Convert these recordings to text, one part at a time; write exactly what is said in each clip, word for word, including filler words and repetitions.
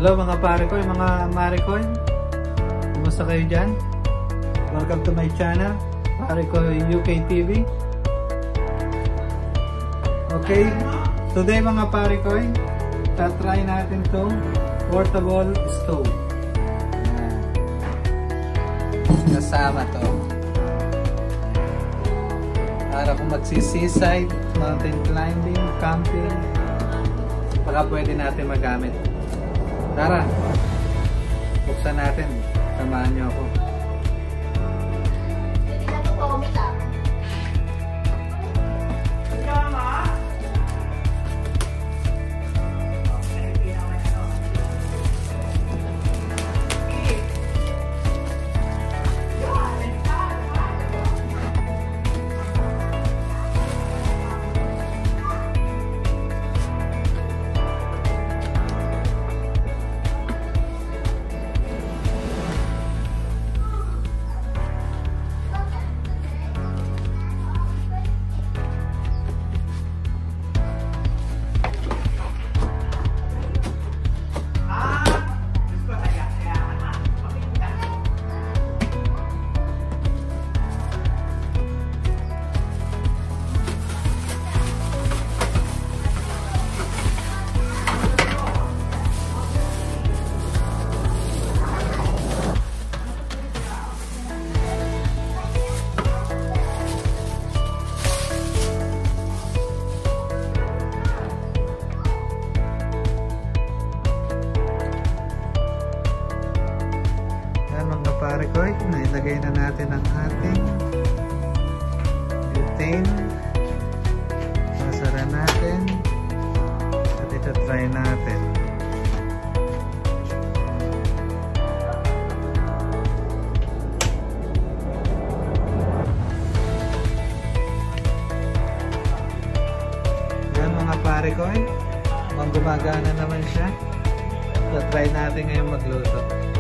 Hello mga pare ko, mga mare ko. Kumusta kayo dyan? Welcome to my channel, pare ko U K T V. Okay, today mga pare ko, tatry natin itong portable stove. Kasama to para kung magsi-seaside, mountain climbing, camping, baka pwede natin magamit. Tara, buksan natin. Samahan niyo ako. Pare ko, nailagay na natin ang ating butane. Sasara natin at ita-try natin. Yan mga pare ko, mukhang gumagana naman siya. Ita-try natin ngayon magluto.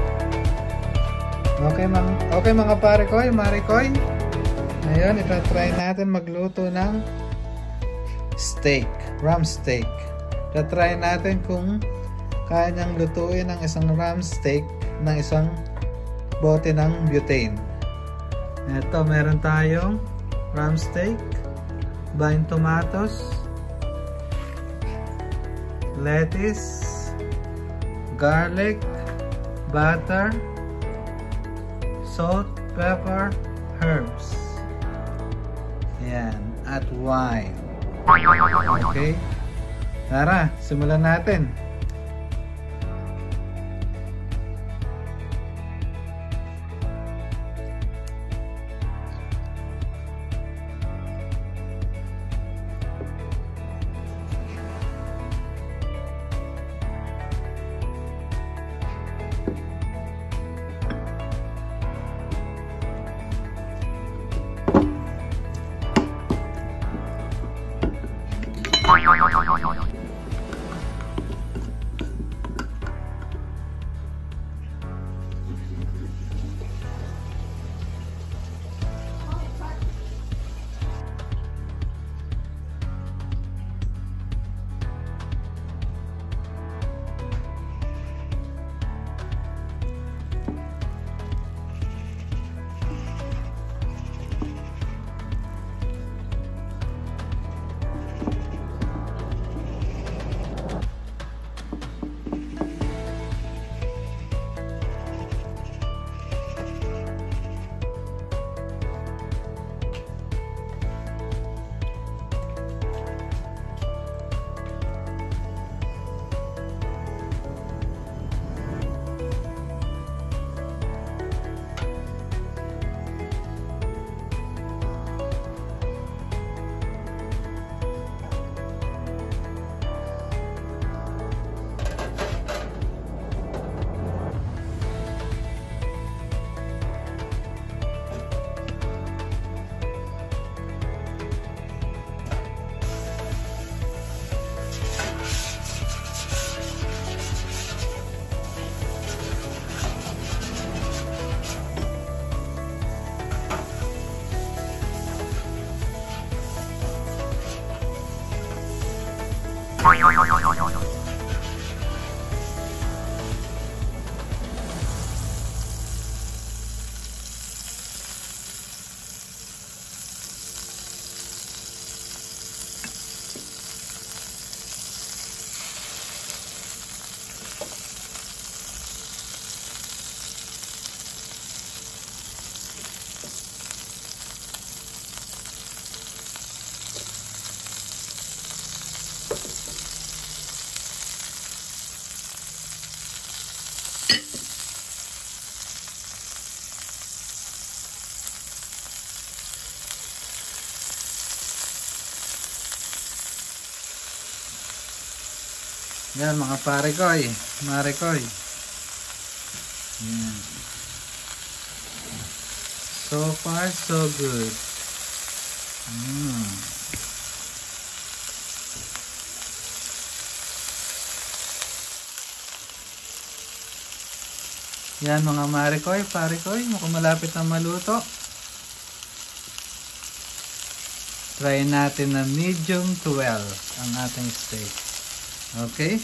Okay, mga, okay mga pare ko, mare ko. Ngayon, itatry natin magluto ng steak, ram steak. Itatry natin kung kaya niyang lutuin ang isang ram steak ng isang bote ng butane. Ito, meron tayong ram steak, vine tomatoes, lettuce, garlic, butter, salt, pepper, herbs. Ayan. At wine. Okay? Tara, simulan natin. Yan mga pare koy, mare koy. Yan. So far so good. Mm. Yan mga mare koy, pare koy, mukhang malapit na maluto. Try natin na medium to well ang ating steak. Okay?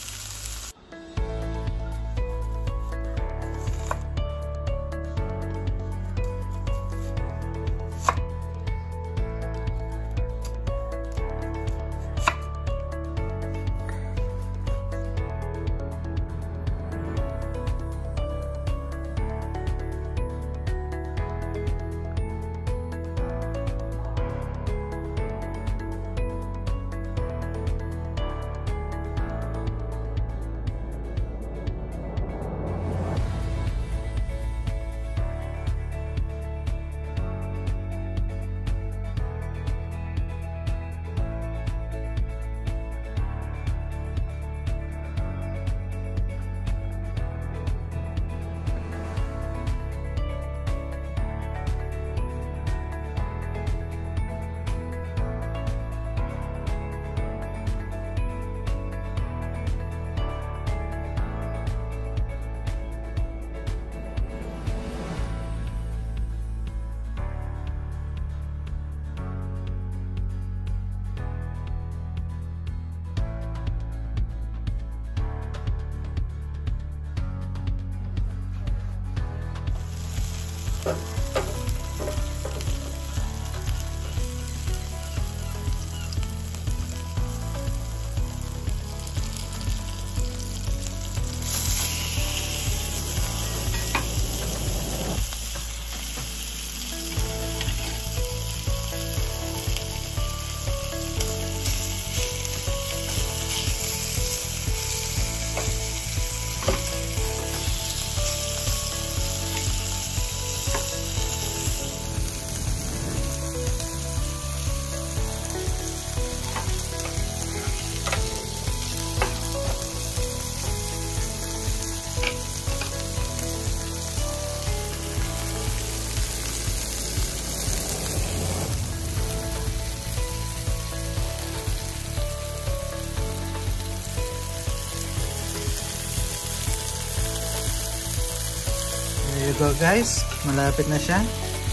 There you go guys, malapit na siya.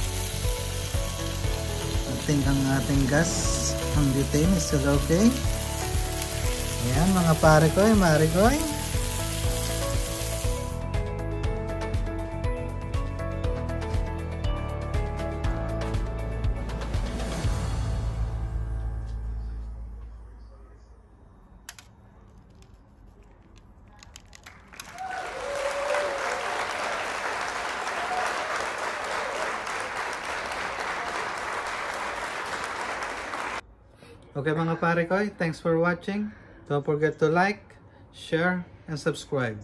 I think ang ating gas, ang butane is still okay. Ayan mga pare ko, mare ko. Okay mga pare ko, thanks for watching. Don't forget to like, share, and subscribe.